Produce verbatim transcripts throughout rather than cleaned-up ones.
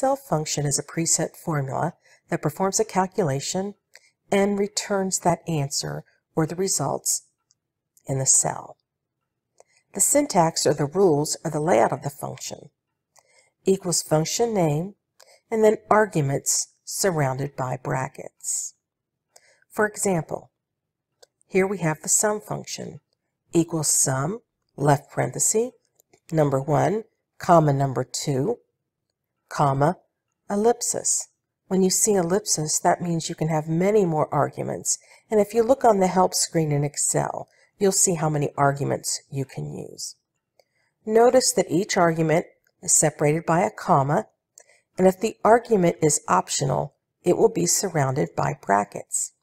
Cell function is a preset formula that performs a calculation and returns that answer or the results in the cell. The syntax or the rules are the layout of the function. Equals function name, and then arguments surrounded by brackets. For example, here we have the sum function. Equals sum, left parenthesis, number one, comma number two, comma, ellipsis. When you see ellipsis, that means you can have many more arguments. And if you look on the help screen in Excel, you'll see how many arguments you can use. Notice that each argument is separated by a comma, and if the argument is optional, it will be surrounded by brackets.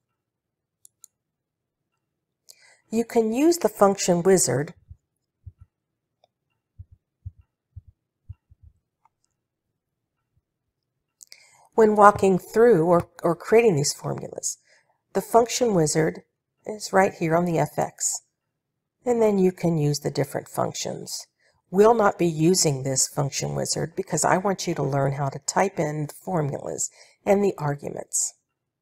You can use the function wizard when walking through or, or creating these formulas. The function wizard is right here on the F X, and then you can use the different functions. We'll not be using this function wizard because I want you to learn how to type in the formulas and the arguments.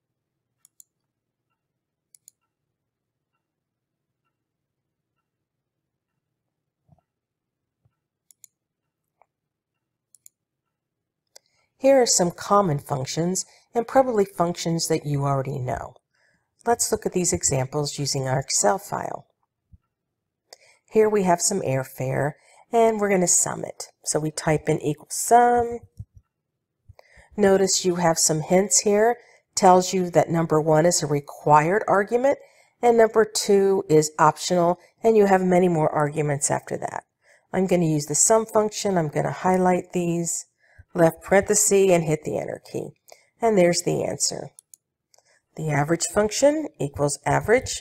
Here are some common functions and probably functions that you already know. Let's look at these examples using our Excel file. Here we have some airfare, and we're going to sum it. So we type in equals sum. Notice you have some hints here. Tells you that number one is a required argument, and number two is optional, and you have many more arguments after that. I'm going to use the sum function. I'm going to highlight these, left parenthesis, and hit the enter key. And there's the answer. The average function equals average.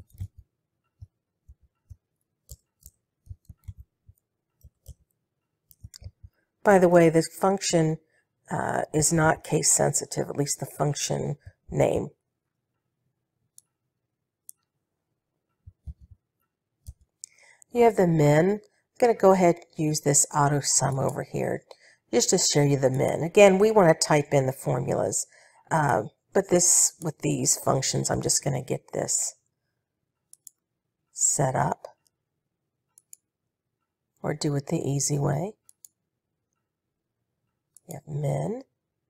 By the way, this function uh, is not case sensitive, at least the function name. You have the min. I'm going to go ahead and use this auto sum over here just to show you the min. Again, we want to type in the formulas, uh, but this with these functions, I'm just going to get this set up or do it the easy way. You have min,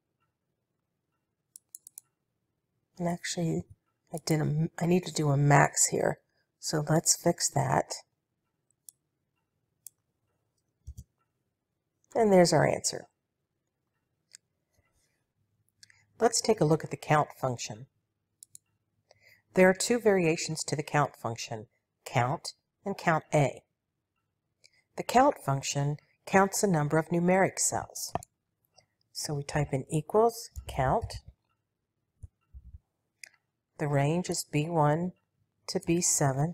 and actually I did a, I need to do a max here, so let's fix that. And there's our answer. Let's take a look at the count function. There are two variations to the count function, count and count A. The count function counts the number of numeric cells. So we type in equals count. The range is B one to B seven.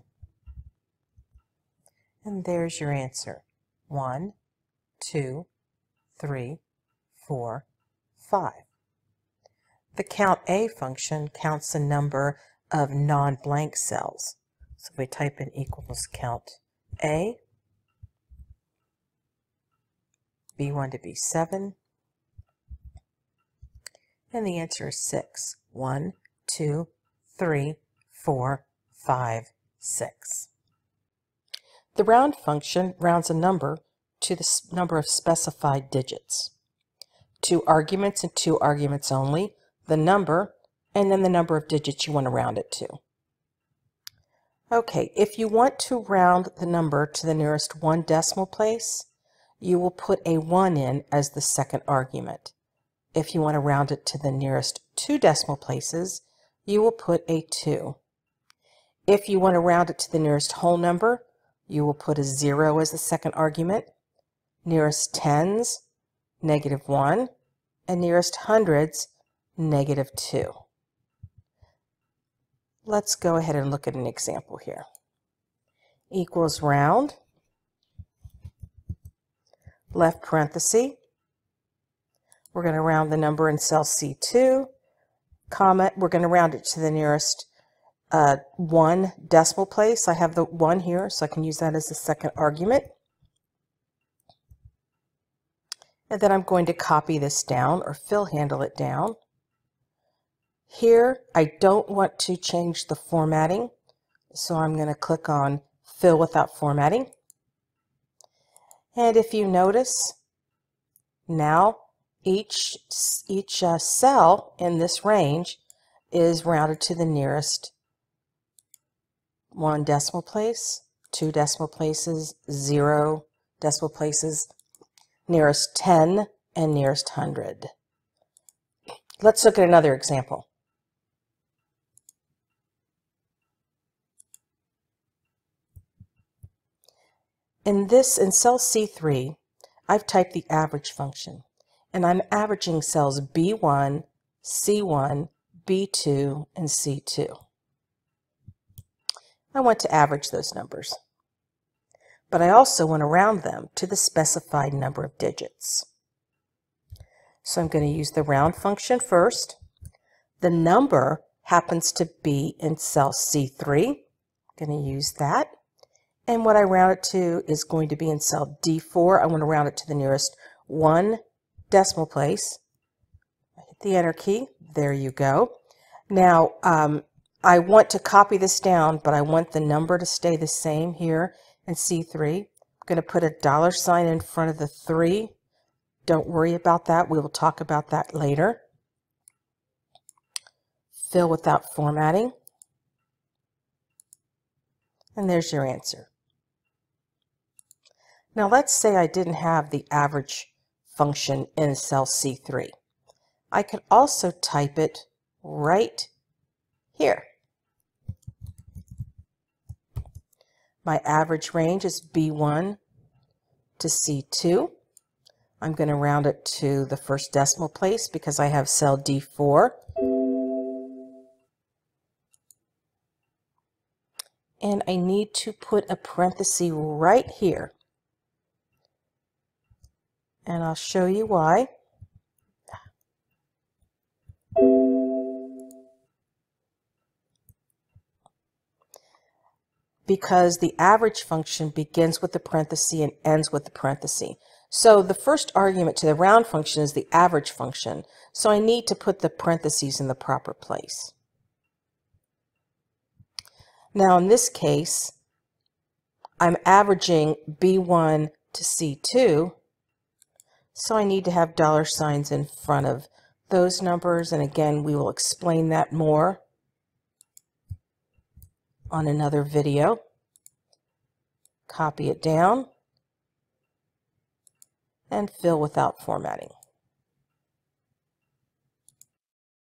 And there's your answer. one, two, three, four, five. The count A function counts the number of non-blank cells. So we type in equals count A, B one to B seven, and the answer is six. one, two, three, four, five, six. The round function rounds a number to the number of specified digits. Two arguments and two arguments only, the number, and then the number of digits you want to round it to. Okay, if you want to round the number to the nearest one decimal place, you will put a one in as the second argument. If you want to round it to the nearest two decimal places, you will put a two. If you want to round it to the nearest whole number, you will put a zero as the second argument. Nearest tens, negative one, and nearest hundreds, negative two. Let's go ahead and look at an example here. Equals round, left parenthesis. We're going to round the number in cell C two, comma, we're going to round it to the nearest uh, one decimal place. I have the one here, so I can use that as the second argument. And then I'm going to copy this down or fill handle it down. Here, I don't want to change the formatting, so I'm going to click on Fill Without Formatting. And if you notice, now each, each uh, cell in this range is rounded to the nearest one decimal place, two decimal places, zero decimal places, nearest ten, and nearest hundred. Let's look at another example. In this, in cell C three, I've typed the average function, and I'm averaging cells B one, C one, B two, and C two. I want to average those numbers, but I also want to round them to the specified number of digits. So I'm going to use the round function first. The number happens to be in cell C three. I'm going to use that. And what I round it to is going to be in cell D four. I want to round it to the nearest one decimal place. I hit the enter key. There you go. Now, um, I want to copy this down, but I want the number to stay the same here in C three. I'm going to put a dollar sign in front of the three. Don't worry about that. We will talk about that later. Fill without formatting. And there's your answer. Now let's say I didn't have the average function in cell C three. I could also type it right here. My average range is B one to C two. I'm going to round it to the first decimal place because I have cell D four. And I need to put a parenthesis right here. And I'll show you why. Because the average function begins with the parenthesis and ends with the parenthesis. So the first argument to the round function is the average function. So I need to put the parentheses in the proper place. Now in this case, I'm averaging B one to C two. So I need to have dollar signs in front of those numbers. And again, we will explain that more on another video. Copy it down and fill without formatting.